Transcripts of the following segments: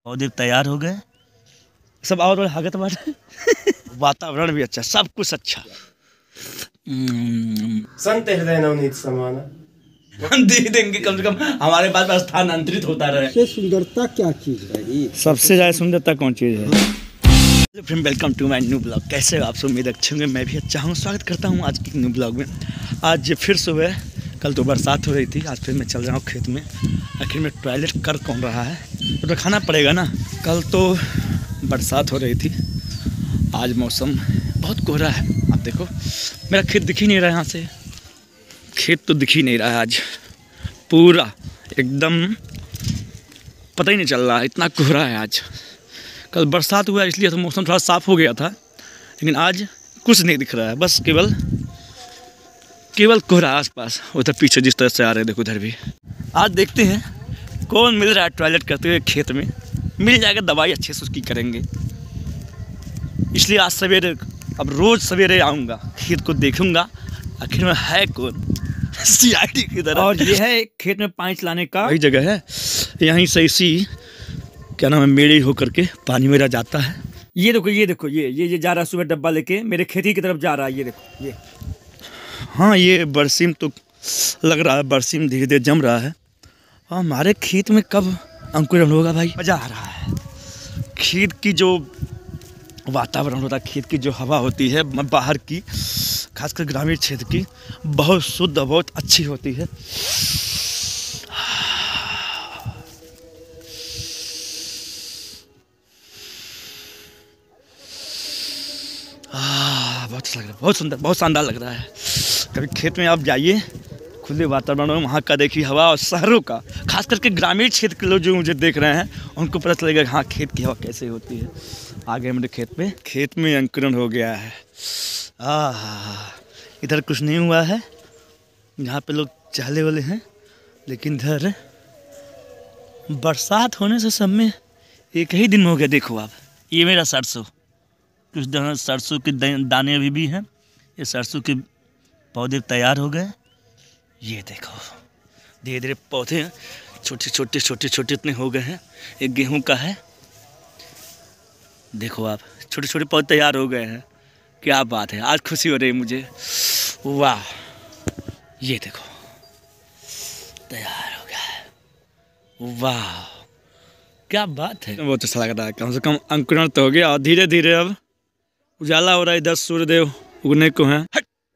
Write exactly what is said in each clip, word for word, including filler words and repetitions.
पौधे तैयार हो गए, सब और हागत बाटे वातावरण भी अच्छा, सब कुछ अच्छा। संत हृदय नवनीत समाना हम दे देंगे, कम से कम हमारे पास स्थानांतरित होता रहे। सबसे सुंदरता क्या चीज है? सबसे ज्यादा सुंदरता कौन चीज है? Friend, welcome to my new blog. कैसे हो आप सब? उम्मीद अच्छे होंगे, मैं भी अच्छा हूँ। स्वागत करता हूँ आज के न्यू ब्लॉग में। आज फिर सुबह, कल तो बरसात हो रही थी, आज फिर मैं चल रहा हूँ खेत में। आखिर में टॉयलेट कर कौन रहा है, तो दिखाना पड़ेगा ना। कल तो बरसात हो रही थी, आज मौसम बहुत कोहरा है। आप देखो, मेरा खेत दिख ही नहीं रहा है यहाँ से, खेत तो दिख ही नहीं रहा है। आज पूरा एकदम पता ही नहीं चल रहा है, इतना कोहरा है आज। कल बरसात हुआ इसलिए तो मौसम थोड़ा साफ़ हो गया था, लेकिन आज कुछ नहीं दिख रहा है, बस केवल केवल कोहरा आसपास। उधर पीछे जिस तरह से आ रहे हैं, देखो उधर भी। आज देखते हैं कौन मिल रहा है टॉयलेट करते हुए खेत में। मिल जाएगा, दवाई अच्छे से उसकी करेंगे। इसलिए आज सवेरे, अब रोज़ सवेरे आऊँगा, खेत को देखूँगा आखिर में है कौन। सी आई डी की तरह। और ये है खेत में पानी चलाने का वही जगह है, यहीं से इसी क्या नाम है मेड़ी होकर के पानी मेरा जाता है। ये देखो, ये देखो, ये ये ये जा रहा है सुबह डब्बा लेके मेरे खेती की तरफ जा रहा है। ये देखो, ये हाँ, ये बरसीम तो लग रहा है, बरसीम धीरे धीरे जम रहा है। हमारे खेत में कब अंकुरण होगा भाई? मज़ा आ रहा है। खेत की जो वातावरण होता है, खेत की जो हवा होती है बाहर की, खासकर ग्रामीण क्षेत्र की, बहुत शुद्ध, बहुत अच्छी होती है। आ, बहुत अच्छा लग रहा है, बहुत सुंदर, बहुत शानदार लग रहा है। कभी खेत में आप जाइए, खुले वातावरण में, वहाँ का देखिए हवा। और शहरों का, खास करके ग्रामीण क्षेत्र के लोग जो मुझे देख रहे हैं, उनको पता चलेगा हाँ खेत की हवा कैसे होती है। आ गए मेरे खेत में, खेत में अंकुरण हो गया है। आ इधर कुछ नहीं हुआ है, यहाँ पे लोग चहले वाले हैं, लेकिन इधर बरसात होने से सब में एक ही दिन हो गया। देखो आप, ये मेरा सरसों, कुछ दाने सरसों के दाने अभी भी हैं। ये सरसों के पौधे तैयार हो गए। ये देखो, धीरे धीरे पौधे छोटे छोटे छोटे छोटे इतने हो गए हैं। एक गेहूं का है, देखो आप, छोटे छोटे पौधे तैयार हो गए हैं। क्या बात है, आज खुशी हो रही है मुझे। वाह, ये देखो तैयार हो गया है। वाह, क्या बात है, बहुत अच्छा लग रहा है। कम से कम अंकुरण तो हो गया, और धीरे धीरे अब उजाला हो रहा है। इधर सूर्यदेव उगने को हैं।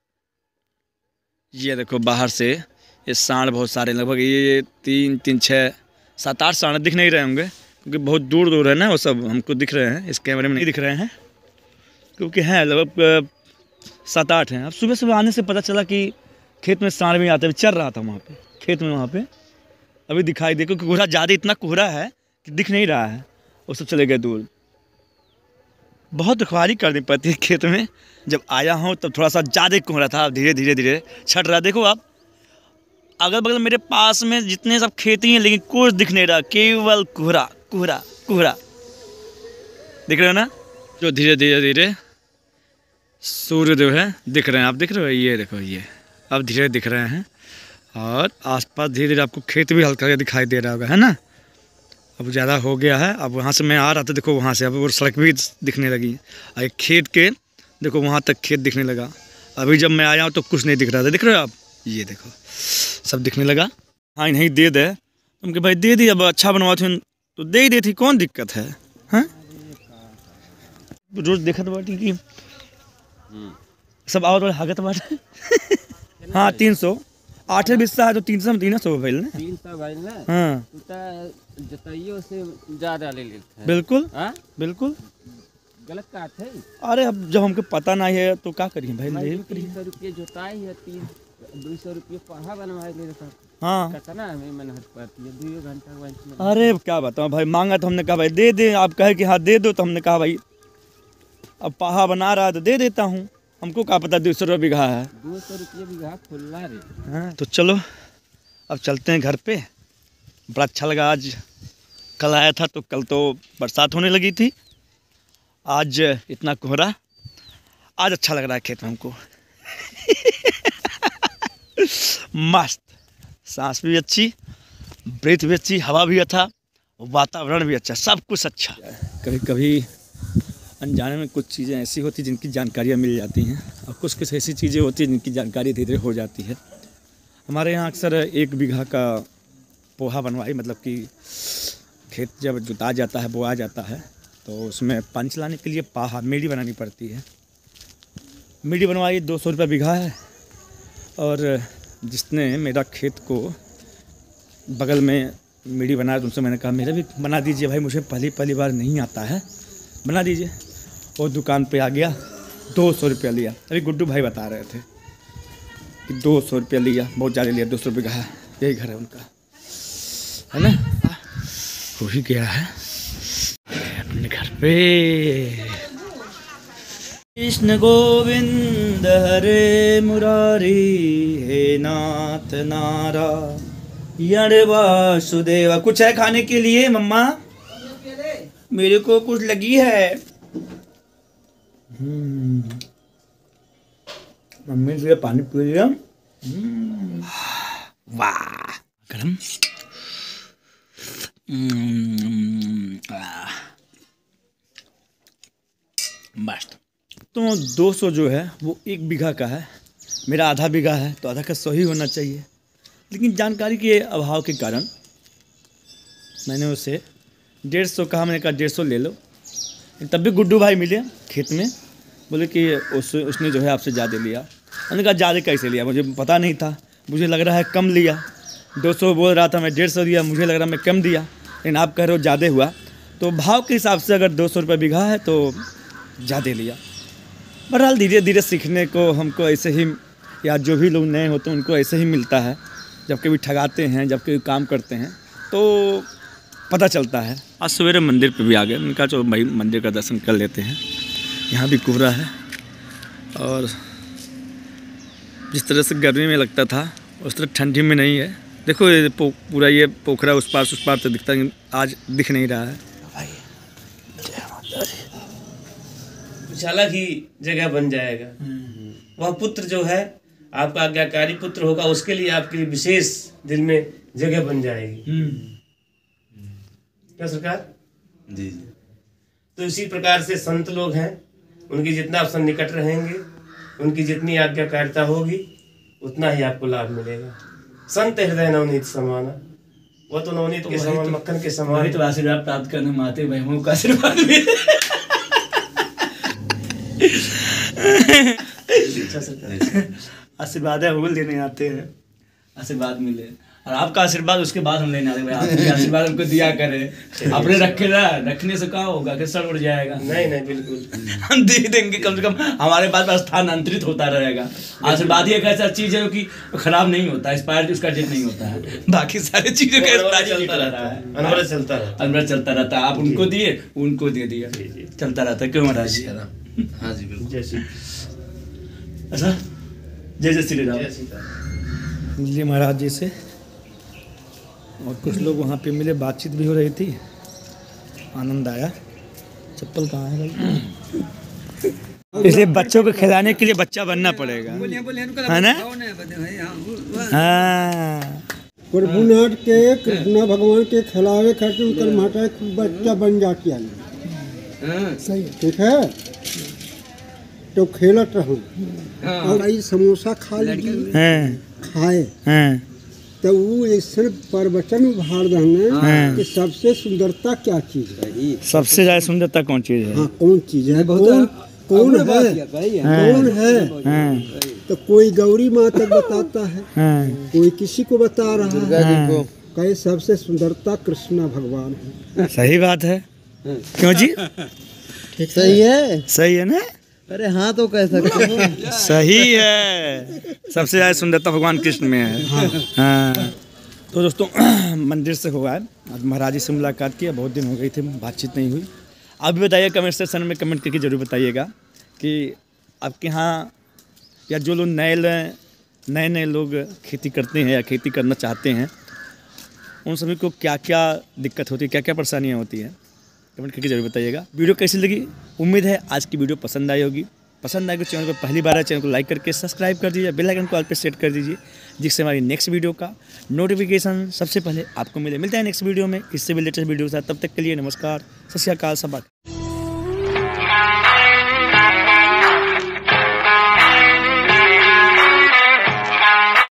ये देखो बाहर से ये सांड बहुत सारे, लगभग ये तीन तीन छः सात आठ सांड दिख नहीं रहे होंगे, क्योंकि बहुत दूर दूर है ना, वो सब हमको दिख रहे हैं, इस कैमरे में नहीं दिख रहे हैं, क्योंकि हैं लगभग सात आठ हैं। अब सुबह सुबह आने से पता चला कि खेत में सांड भी आते हैं। चल रहा था वहाँ पे खेत में, वहाँ पे अभी दिखाई दे, क्योंकि कोहरा ज़्यादा, इतना कोहरा है कि दिख नहीं रहा है। वो सब चले गए दूर। बहुत रखवाली करनी पड़ती है खेत में। जब आया हूँ तब थोड़ा सा ज़्यादा कोहरा था, धीरे धीरे धीरे छट रहा। देखो आप, अगल बगल मेरे पास में जितने सब खेती हैं, लेकिन कुछ दिख नहीं रहा, केवल कोहरा कोहरा कोहरा। दिख रहे हो ना, जो धीरे धीरे धीरे सूर्य जो है दिख रहे हैं, आप दिख रहे हो, ये देखो, ये अब धीरे दिख रहे हैं। और आसपास धीरे धीरे आपको खेत भी हल्का दिखाई दे रहा होगा, है ना। अब ज़्यादा हो गया है। अब वहाँ से मैं आ रहा था, देखो वहाँ से अब वो सड़क भी दिखने लगी। और खेत के देखो वहाँ तक खेत दिखने लगा। अभी जब मैं आया हूँ तो कुछ नहीं दिख रहा था, दिख रहे हो आप, ये देखो सब दिखने लगा। हाँ, नहीं दे दे तुम कि भाई दे दी, अब अच्छा बनवा थी तो दे ही देती, कौन दिक्कत है। हाँ, रोज देखत बाटी कि सब और हागत बाटे। हाँ, तीन सौ आठ बिस्सा है तो तीन सौ तीन सौ भैल ना, तीन सौ भाई ना। हाँ, जताइयो से ज़्यादा ले लेते हैं। बिल्कुल हाँ, बिल्कुल गलत बात है। अरे अब जब हमको पता नहीं है तो क्या करिए भाई, ले करिए। तीन सौ रुपये जोताई है, तीन दो सौ रुपये पढ़ा बनवाए ले रहा। हाँ, कितना हमें मेहनत पड़ती है, दो घंटा। अरे क्या बताऊँ भाई, मांगा तो हमने कहा भाई दे दे, आप कहे कि हाँ दे दो, तो हमने कहा भाई अब पहा बना रहा है तो दे देता हूँ। हमको क्या पता दो सौ रुपये बीघा है, दो सौ रुपये बीघा खुला रे। हाँ, तो चलो अब चलते हैं घर पे। बड़ा अच्छा लगा, आज कल आया था तो कल तो बरसात होने लगी थी, आज इतना कोहरा। आज अच्छा लग रहा है खेत में हमको। मस्त, सांस भी अच्छी, ब्रेथ भी अच्छी, हवा भी अच्छा, वातावरण भी अच्छा, सब कुछ अच्छा। कभी कभी अनजाने में कुछ चीज़ें ऐसी होती जिनकी जानकारियाँ मिल जाती हैं और कुछ कुछ ऐसी चीज़ें होती हैं जिनकी जानकारी धीरे धीरे हो जाती है। हमारे यहाँ अक्सर एक बीघा का पोहा बनवाई, मतलब कि खेत जब जुता जाता है, बोआ जाता है, तो उसमें पानी चलाने के लिए पाहा मेड़ी बनानी पड़ती है। मेड़ी बनवाई, दो सौ रुपये बीघा है। और जिसने मेरा खेत को बगल में मेड़ी बनाया, तुमसे मैंने कहा मेरा भी बना दीजिए भाई, मुझे पहली पहली बार नहीं आता है, बना दीजिए। और दुकान पे आ गया, दो सौ रुपया लिया। अभी गुड्डू भाई बता रहे थे कि दो सौ रुपया लिया, बहुत ज़्यादा लिया, दो सौ रुपये का। यही घर है उनका, है ना, हो ही गया है अपने घर पे। कृष्ण गोविंद हरे मुरारी, हे नाथ नारायण वासुदेवा। कुछ है खाने के लिए मम्मा? मेरे को कुछ लगी है। मम्मी से पानी पी लिया। वाह, गरम। मस्त। तो दो सौ जो है वो एक बीघा का है, मेरा आधा बीघा है, तो आधा का सौ ही होना चाहिए। लेकिन जानकारी के अभाव के कारण मैंने उसे डेढ़ सौ कहा। मैंने कहा डेढ़ सौ ले लो। तब भी गुड्डू भाई मिले खेत में, बोले कि उस उसने जो है आपसे ज़्यादा लिया। मैंने कहा ज़्यादा कैसे लिया, मुझे पता नहीं था, मुझे लग रहा है कम लिया। दो सौ बोल रहा था, मैं डेढ़ सौ दिया, मुझे लग रहा मैं कम दिया, लेकिन आप कह रहे हो ज़्यादा हुआ। तो भाव के हिसाब से अगर दो सौ रुपये बीघा है तो ज़्यादा लिया। बहरहाल धीरे धीरे सीखने को हमको ऐसे ही, या जो भी लोग नए होते हैं उनको ऐसे ही मिलता है। जब कभी ठगाते हैं, जब कभी काम करते हैं तो पता चलता है। आज सवेरे मंदिर पे भी आ गए, उनका जो भाई मंदिर का दर्शन कर लेते हैं। यहाँ भी कोहरा है और जिस तरह से गर्मी में लगता था उस तरह ठंडी में नहीं है। देखो ये पूरा ये पोखरा उस पार उस पार से दिखता है, आज दिख नहीं रहा है। भाई कुछ अलग ही जगह बन जाएगा। वह पुत्र जो है आपका आज्ञाकारी पुत्र होगा, उसके लिए आपके लिए विशेष दिल में जगह बन जाएगी। क्या सरकार? जी जी। तो इसी प्रकार से संत लोग हैं, उनकी जितना आप निकट रहेंगे, उनकी जितनी आज्ञाकारिता होगी, उतना ही आपको लाभ मिलेगा। संत हृदय नवनीत समाना, वो तो नवनीत तो के समान, मक्खन के समान। तो आशीर्वाद प्राप्त करने में आते बहनों का आशीर्वाद भी। आशीर्वाद है वो लेने आते हैं, आशीर्वाद मिले। और आपका आशीर्वाद उसके बाद हम लेने आते हैं, आपका आशीर्वाद हमको दिया करे। अपने रखे ना रखने से क्या होगा कि सड़ उड़ जाएगा? नहीं नहीं बिल्कुल, हम दे देंगे, कम से कम हमारे पास स्थानांतरित होता रहेगा। आशीर्वाद ही एक ऐसा चीज है कि खराब नहीं होता, एक्सपायर उसका डेट नहीं होता है। बाकी सारी चीजों का एक्सपायर चलता रहता है, अनवरत चलता रहता है, अनवरत चलता रहता है। आप उनको दिए, उनको दे दिया, चलता रहता है। क्यों महाराज जी? हाँ जी बिल्कुल। जय श्री अच्छा, जय जय श्री राम। मिलिए महाराज जी से, और कुछ लोग वहाँ पे मिले, बातचीत भी हो रही थी, आनंद आया। चप्पल कहाँ है भाई? इसलिए बच्चों को खिलाने के लिए बच्चा बनना पड़ेगा, है ना? हाँ, प्रभुनाथ के कृष्णा भगवान के खिलावे खातिर उनकर माता बच्चा बन जाती है। सही ठीक है, तो खेलत रहो और आई समोसा खा लीजिए, खाए तो वो ऐसे प्रवचन उभार देंगे कि सबसे सुंदरता क्या चीज है, सबसे ज्यादा सुंदरता कौन चीज है? हाँ, कौन चीज है, कौन कौन है, कौन है? तो कोई गौरी माँ तक बताता है, कोई किसी को बता रहा है, कहे सबसे सुंदरता कृष्णा भगवान है। सही बात है, क्यों जी? ठीक सही है, सही है ना? अरे हाँ, तो कह सकते हो सही है, सबसे ज्यादा सुंदरता भगवान कृष्ण में है। हाँ, हाँ। तो दोस्तों मंदिर से हुआ है, आज महाराज जी से मुलाकात की, बहुत दिन हो गई थी, बातचीत नहीं हुई। आप भी बताइए कमेंट सेक्शन में, कमेंट करके जरूर बताइएगा कि आपके यहाँ या जो लोग नए नए नए लोग खेती करते हैं या खेती करना चाहते हैं, उन सभी को क्या क्या दिक्कत होती है, क्या क्या परेशानियाँ होती हैं, कमेंट करके जरूर बताइएगा। वीडियो कैसी लगी? उम्मीद है आज की वीडियो पसंद आई होगी। पसंद आएगा चैनल को पहली बार है चैनल को लाइक करके सब्सक्राइब कर दीजिए, बेल आइकन को ऑल पे सेट कर दीजिए, जिससे हमारी नेक्स्ट वीडियो का नोटिफिकेशन सबसे पहले आपको मिले। मिलते हैं नेक्स्ट वीडियो में इससे भी लेटेस्ट वीडियो के साथ। तब तक के लिए नमस्कार, सत श्री अकाल, सब बात।